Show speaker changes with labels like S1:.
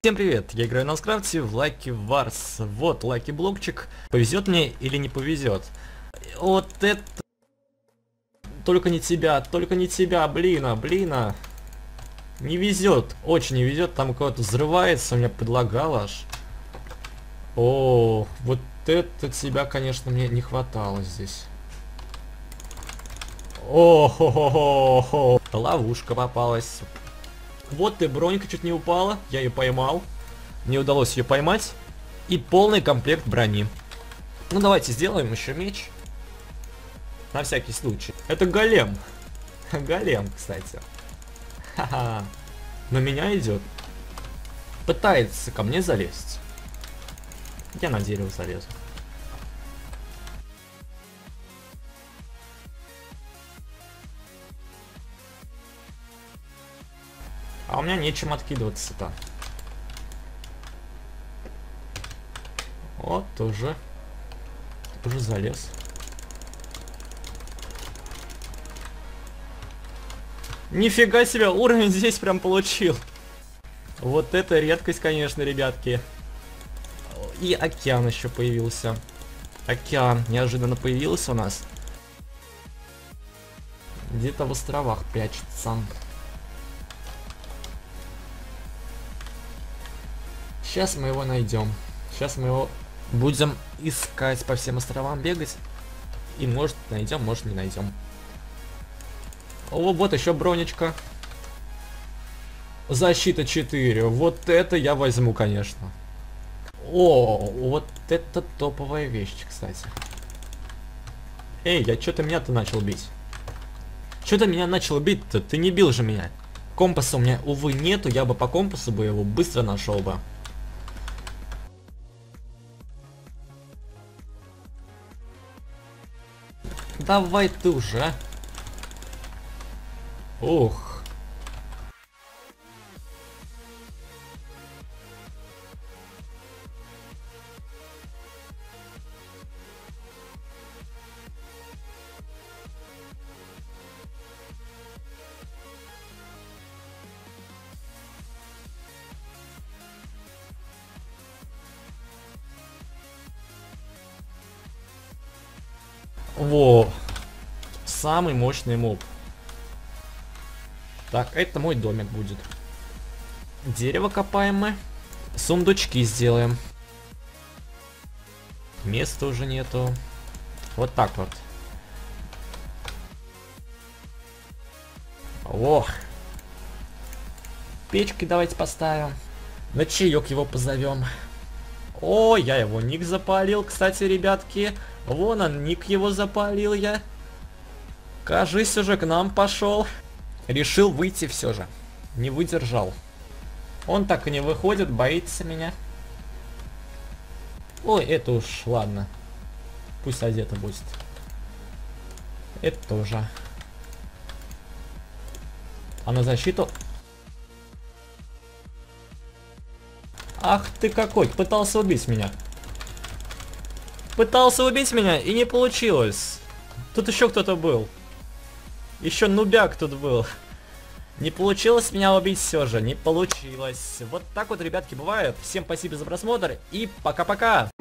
S1: Всем привет, я играю на Скрафте в Lucky Wars. Вот Lucky блокчик. Повезет мне или не повезет? Вот это... Только не тебя, блина. Не везет, очень не везет. Там кого-то взрывается, у меня предлагало аж. О, вот это тебя, конечно, мне не хватало здесь. О-хо-хо-хо-хо. Ловушка попалась. Вот и бронька чуть не упала, я ее поймал. Мне удалось ее поймать. И полный комплект брони. Ну давайте сделаем еще меч. На всякий случай. Это голем. Голем, кстати. Ха-ха. На меня идет. Пытается ко мне залезть. Я на дерево залезу. А у меня нечем откидываться-то. Вот, уже залез. Нифига себе, уровень здесь прям получил. Вот это редкость, конечно, ребятки. И океан еще появился. Океан неожиданно появился у нас. Где-то в островах прячется. Сейчас мы его найдем. Сейчас мы его будем искать по всем островам, бегать. И может найдем, может не найдем. О, вот еще бронечка. Защита 4. Вот это я возьму, конечно. О, вот это топовая вещь, кстати. Эй, я что-то меня-то начал бить. Что-то меня начал бить-то? Ты не бил же меня. Компаса у меня, увы, нету. Я бы по компасу бы его быстро нашел бы. Давай ты уже. Ух. Во. Самый мощный моб. Так, это мой домик будет. Дерево копаем мы. Сундучки сделаем. Места уже нету. Вот так вот. Ох. Печки давайте поставим. На чаек его позовем. О, я его ник запалил, кстати, ребятки. Вон он, ник его запалил я. Кажись, уже к нам пошел. Решил выйти все же. Не выдержал. Он так и не выходит, боится меня. Ой, это уж ладно. Пусть одето будет. Это тоже. А на защиту... Ах ты какой, пытался убить меня. Пытался убить меня и не получилось. Тут еще кто-то был. Еще нубяк тут был. Не получилось меня убить все же, не получилось. Вот так вот, ребятки, бывает. Всем спасибо за просмотр и пока-пока.